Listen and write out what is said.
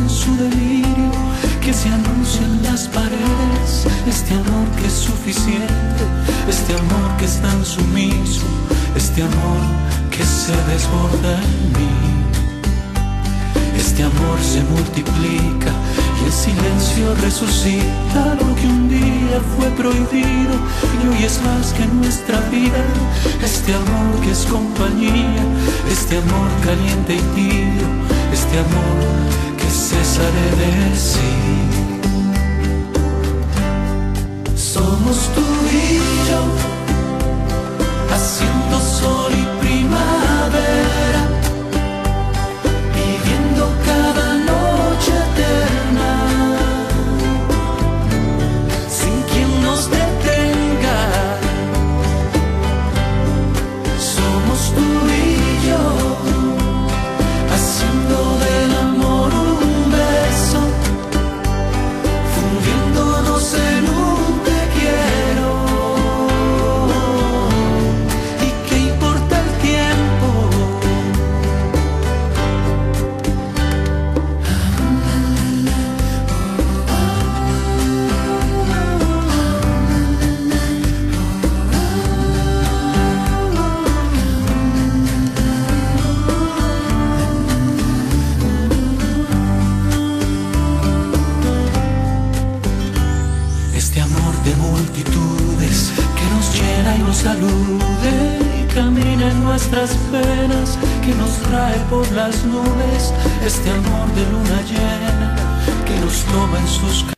en su delirio, que se anuncia en las paredes. Este amor que es suficiente, este amor que es tan sumiso, este amor que se desborda en mí. Este amor se multiplica y en silencio resucita lo que un día fue prohibido y hoy es más que nuestra vida. Este amor que es compañía, este amor caliente y tibio, este amor que se sale de sí. Somos tú y yo, haciendo sol y primavera, viviendo cada noche eterna, sin quien nos detenga. Somos tú y yo, haciendo del amor un beso, fundiéndonos en un te quiero. ¿Y qué importa el tiempo? Este amor de multitudes que nos llena y nos salude y camina en nuestras penas, que nos trae por las nubes. Este amor de luna llena que nos toma en sus